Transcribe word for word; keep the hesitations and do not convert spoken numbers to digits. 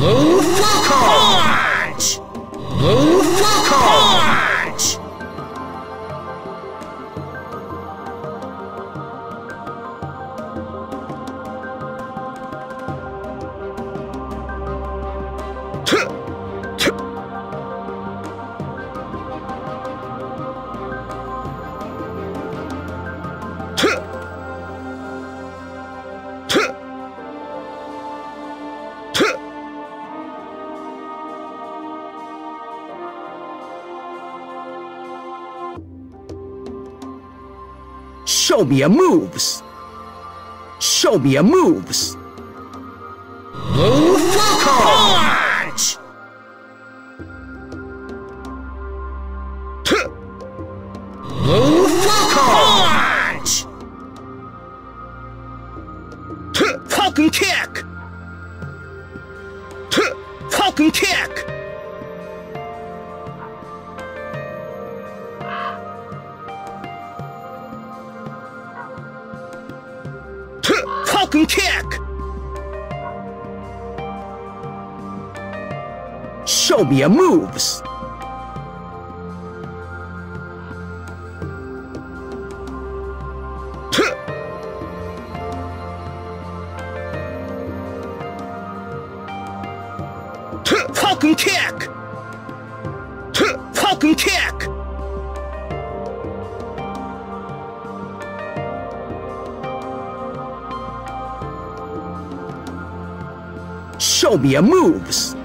Punch! Punch! Show me your moves. Show me your moves. Punch! Punch! Falcon kick. Falcon kick. Falcon kick. Show me your moves. Falcon kick. Falcon kick. Show me your moves.